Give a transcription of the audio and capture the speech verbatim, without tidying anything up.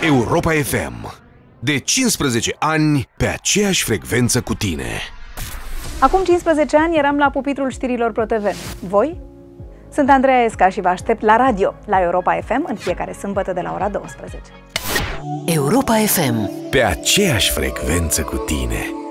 Europa F M. De cincisprezece ani pe aceeași frecvență cu tine. Acum cincisprezece ani eram la pupitrul știrilor ProTV. Voi? Sunt Andreea Esca și vă aștept la radio, la Europa F M, în fiecare sâmbătă de la ora douăsprezece. Europa F M. Pe aceeași frecvență cu tine.